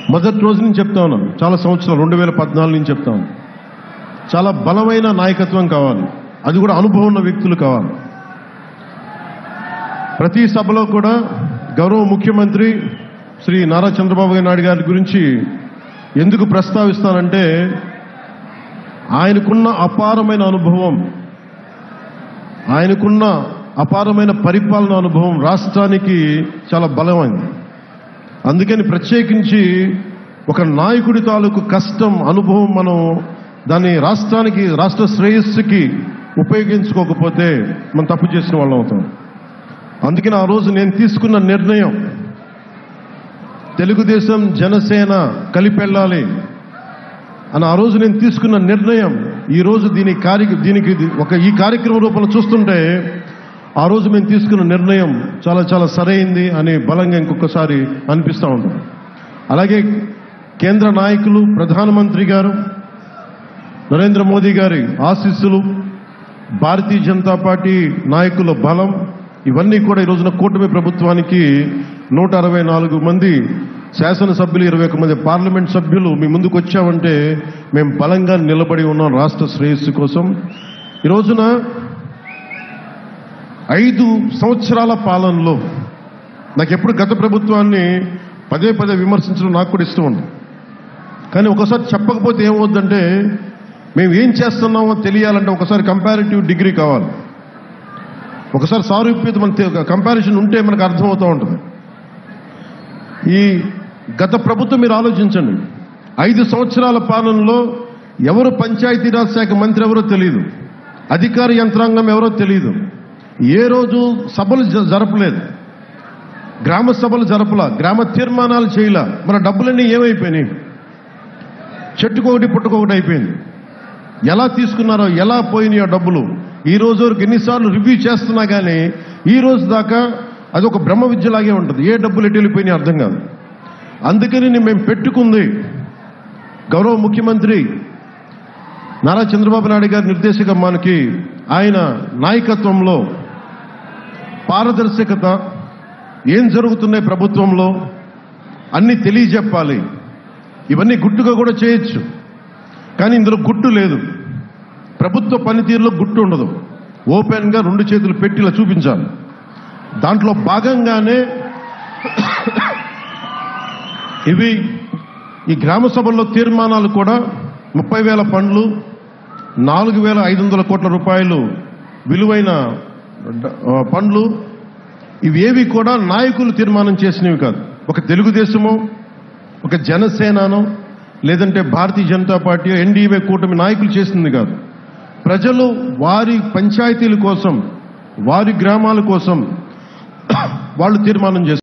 మొదటి రోజు నుంచి చెప్తా ఉన్నాను, చాలా సంవత్సరాలు 2014 నుంచి చెప్తా ఉన్నాను. చాలా బలమైన నాయకత్వం కావాలి, అది కూడా అనుభవం ఉన్న వ్యక్తులు కావాలి. ప్రతి సభలో కూడా గౌరవ ముఖ్యమంత్రి శ్రీ నారా చంద్రబాబు నాయుడు గారి గురించి ఎందుకు ప్రస్తావిస్తానంటే, ఆయనకున్న అపారమైన అనుభవం, ఆయనకున్న అపారమైన పరిపాలన అనుభవం రాష్ట్రానికి చాలా బలమైంది. అందుకని ప్రత్యేకించి ఒక నాయకుడి తాలూకు కష్టం, అనుభవం మనం దాన్ని రాష్ట్రానికి, రాష్ట్ర శ్రేయస్సుకి ఉపయోగించుకోకపోతే మనం తప్పు చేసిన వాళ్ళం అవుతాం. అందుకని ఆ రోజు నేను తీసుకున్న నిర్ణయం, తెలుగుదేశం జనసేన కలిపి వెళ్ళాలి అని ఆ రోజు నేను తీసుకున్న నిర్ణయం ఈరోజు దీనికి ఈ కార్యక్రమం రూపంలో చూస్తుంటే ఆ రోజు మేము తీసుకున్న నిర్ణయం చాలా చాలా సరైంది అని బలంగా ఇంకొకసారి అనిపిస్తూ ఉంటుంది. అలాగే కేంద్ర నాయకులు, ప్రధానమంత్రి గారు నరేంద్ర మోదీ గారి ఆశీస్సులు, భారతీయ జనతా పార్టీ నాయకుల బలం, ఇవన్నీ కూడా ఈ రోజున కూటమి ప్రభుత్వానికి 164 మంది శాసనసభ్యులు, 21 మంది పార్లమెంట్ సభ్యులు మీ ముందుకు వచ్చామంటే మేము బలంగా నిలబడి ఉన్నాం రాష్ట్ర శ్రేయస్సు కోసం. ఈ రోజున 5 సంవత్సరాల పాలనలో నాకు ఎప్పుడు గత ప్రభుత్వాన్ని పదే పదే విమర్శించడం నాకు కూడా ఇష్టం ఉంది. కానీ ఒకసారి చెప్పకపోతే ఏమవుద్దంటే, మేము ఏం చేస్తున్నామో తెలియాలంటే ఒకసారి కంపారిటివ్ డిగ్రీ కావాలి, ఒకసారి సారూప్యత మన కంపారిజన్ ఉంటే మనకు అర్థమవుతూ ఉంటుంది. ఈ గత ప్రభుత్వం మీరు ఆలోచించండి, 5 సంవత్సరాల పాలనలో ఎవరు పంచాయతీరాజ్ శాఖ మంత్రి ఎవరో తెలియదు, అధికార యంత్రాంగం ఎవరో తెలియదు, ఏ రోజు సభలు జరపలేదు, గ్రామ సభలు జరపలా, గ్రామ తీర్మానాలు చేయలా. మన డబ్బులన్నీ ఏమైపోయినాయి? చెట్టుకొకటి పుట్టుకొకటి అయిపోయింది. ఎలా తీసుకున్నారో, ఎలా పోయినాయో డబ్బులు ఈ రోజు వరకు ఎన్నిసార్లు రివ్యూ చేస్తున్నా కానీ ఈ రోజు దాకా అది ఒక బ్రహ్మ విద్యలాగే ఉంటుంది. ఏ డబ్బులు ఎటు వెళ్ళిపోయినాయి అర్థం కాదు. అందుకని మేము పెట్టుకుంది గౌరవ ముఖ్యమంత్రి నారా చంద్రబాబు నాయుడు గారి నిర్దేశకమ్మానికి, ఆయన నాయకత్వంలో పారదర్శకత, ఏం జరుగుతున్నాయి ప్రభుత్వంలో అన్నీ తెలియజెప్పాలి. ఇవన్నీ గుట్టుగా కూడా చేయొచ్చు, కానీ ఇందులో గుట్టు లేదు. ప్రభుత్వ పనితీరులో గుట్టు ఉండదు. ఓపెన్గా 2 చేతులు పెట్టి ఇలా చూపించాలి. దాంట్లో భాగంగానే ఈ గ్రామ సభల్లో తీర్మానాలు కూడా 30,000 పండ్లు, 4,500 కోట్ల రూపాయలు విలువైన పండ్లు, ఇవేవి కూడా నాయకులు తీర్మానం చేసినవి కాదు. ఒక తెలుగుదేశమో, ఒక జనసేననో, లేదంటే భారతీయ జనతా పార్టీ, ఎన్డీఏ కూటమి నాయకులు చేసింది కాదు. ప్రజలు వారి పంచాయతీల కోసం, వారి గ్రామాల కోసం వాళ్ళు తీర్మానం చేస్తారు.